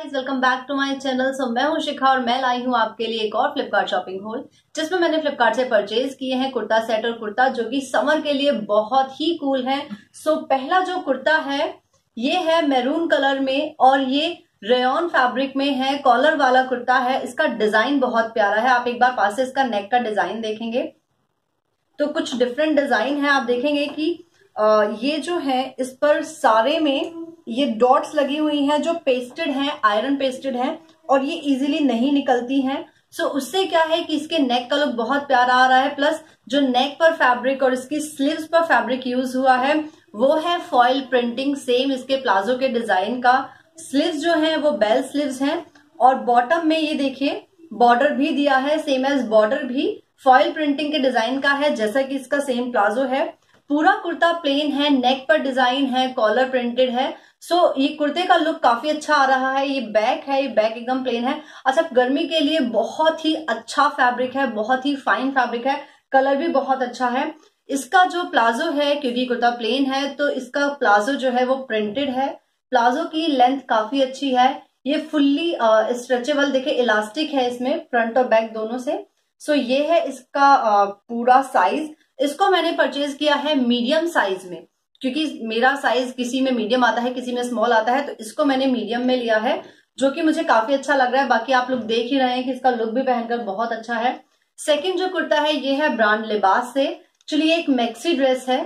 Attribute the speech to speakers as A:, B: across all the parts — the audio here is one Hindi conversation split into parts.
A: Guys, welcome back to my channel. मैं हूं शिखा और मैं लाई हूं आपके लिए एक और फ्लिपकार्ट शॉपिंग हॉल जिसमें मैंने फ्लिपकार्ट से परचेज किए हैं कुर्ता सेट और कुर्ता जो कि समर के लिए बहुत ही कूल है। पहला जो कुर्ता है ये है मैरून कलर में और ये रेयॉन फैब्रिक में है। कॉलर वाला कुर्ता है। इसका डिजाइन बहुत प्यारा है। आप एक बार पास से इसका नेक का डिजाइन देखेंगे तो कुछ डिफरेंट डिजाइन है। आप देखेंगे कि ये जो है इस पर सारे में ये डॉट्स लगी हुई हैं जो पेस्टेड हैं, आयरन पेस्टेड हैं और ये इजीली नहीं निकलती हैं। उससे क्या है कि इसके नेक का लुक बहुत प्यारा आ रहा है। प्लस जो नेक पर फैब्रिक और इसकी स्लीव्स पर फैब्रिक यूज हुआ है वो है फॉइल प्रिंटिंग, सेम इसके प्लाजो के डिजाइन का। स्लीव्स जो है वो बेल स्लीव्स हैं और बॉटम में ये देखिए बॉर्डर भी दिया है, सेम एज बॉर्डर भी फॉइल प्रिंटिंग के डिजाइन का है जैसा कि इसका सेम प्लाजो है। पूरा कुर्ता प्लेन है, नेक पर डिजाइन है, कॉलर प्रिंटेड है। ये कुर्ते का लुक काफी अच्छा आ रहा है। ये बैक है, ये बैक एकदम प्लेन है। अच्छा, गर्मी के लिए बहुत ही अच्छा फैब्रिक है, बहुत ही फाइन फैब्रिक है, कलर भी बहुत अच्छा है। इसका जो प्लाजो है, क्योंकि कुर्ता प्लेन है तो इसका प्लाजो जो है वो प्रिंटेड है। प्लाजो की लेंथ काफी अच्छी है। ये फुल्ली स्ट्रेचेबल, देखिए इलास्टिक है इसमें फ्रंट और बैक दोनों से। ये है इसका पूरा साइज। इसको मैंने परचेज किया है मीडियम साइज में, क्योंकि मेरा साइज किसी में मीडियम आता है, किसी में स्मॉल आता है, तो इसको मैंने मीडियम में लिया है जो कि मुझे काफी अच्छा लग रहा है। बाकी आप लोग देख ही रहे हैं कि इसका लुक भी पहनकर बहुत अच्छा है। सेकंड जो कुर्ता है ये है ब्रांड लिबास से। चलिए, एक मैक्सी ड्रेस है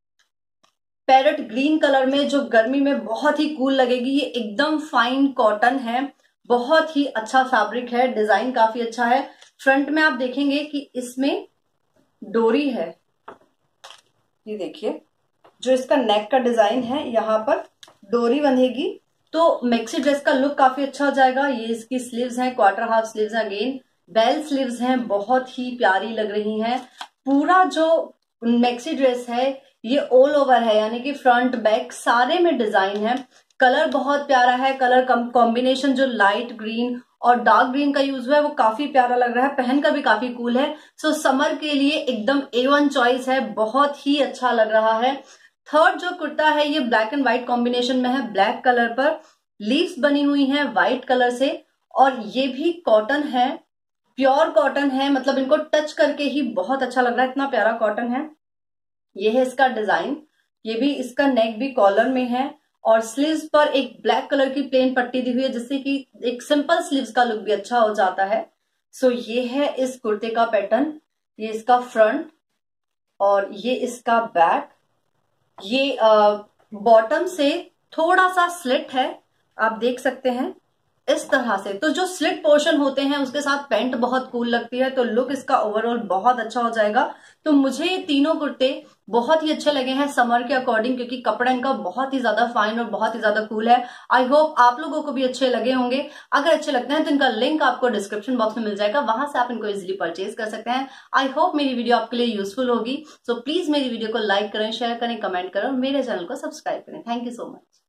A: पैरेट ग्रीन कलर में जो गर्मी में बहुत ही कूल लगेगी। ये एकदम फाइन कॉटन है, बहुत ही अच्छा फैब्रिक है, डिजाइन काफी अच्छा है। फ्रंट में आप देखेंगे कि इसमें डोरी है, ये देखिए जो इसका नेक का डिजाइन है यहाँ पर डोरी बंधेगी तो मैक्सी ड्रेस का लुक काफी अच्छा हो जाएगा। ये इसकी स्लीव्स हैं, क्वार्टर हाफ स्लीव्स हैं, अगेन बेल स्लीव्स हैं, बहुत ही प्यारी लग रही हैं। पूरा जो मैक्सी ड्रेस है ये ऑल ओवर है, यानी कि फ्रंट बैक सारे में डिजाइन है। कलर बहुत प्यारा है। कलर कॉम्बिनेशन जो लाइट ग्रीन और डार्क ग्रीन का यूज हुआ है वो काफी प्यारा लग रहा है, पहनकर भी काफी कूल है। समर के लिए एकदम A1 चॉइस है, बहुत ही अच्छा लग रहा है। थर्ड जो कुर्ता है ये ब्लैक एंड व्हाइट कॉम्बिनेशन में है। ब्लैक कलर पर लीव्स बनी हुई हैं व्हाइट कलर से और ये भी कॉटन है, प्योर कॉटन है, मतलब इनको टच करके ही बहुत अच्छा लग रहा है, इतना प्यारा कॉटन है। ये है इसका डिजाइन। ये भी इसका नेक भी कॉलर में है और स्लीव्स पर एक ब्लैक कलर की प्लेन पट्टी दी हुई है जिससे कि एक सिंपल स्लीव्स का लुक भी अच्छा हो जाता है। ये है इस कुर्ते का पैटर्न। ये इसका फ्रंट और ये इसका बैक। ये बॉटम से थोड़ा सा स्लिट है, आप देख सकते हैं इस तरह से। तो जो स्लिट पोर्शन होते हैं उसके साथ पैंट बहुत कूल लगती है, तो लुक इसका ओवरऑल बहुत अच्छा हो जाएगा। तो मुझे ये तीनों कुर्ते बहुत ही अच्छे लगे हैं समर के अकॉर्डिंग, क्योंकि कपड़ा इनका बहुत ही ज्यादा फाइन और बहुत ही ज्यादा कूल है। आई होप आप लोगों को भी अच्छे लगे होंगे। अगर अच्छे लगते हैं तो इनका लिंक आपको डिस्क्रिप्शन बॉक्स में मिल जाएगा, वहां से आप इनको इजिली परचेज कर सकते हैं। आई होप मेरी वीडियो आपके लिए यूजफुल होगी। प्लीज मेरी वीडियो को लाइक करें, शेयर करें, कमेंट करें और मेरे चैनल को सब्सक्राइब करें। Thank you so much.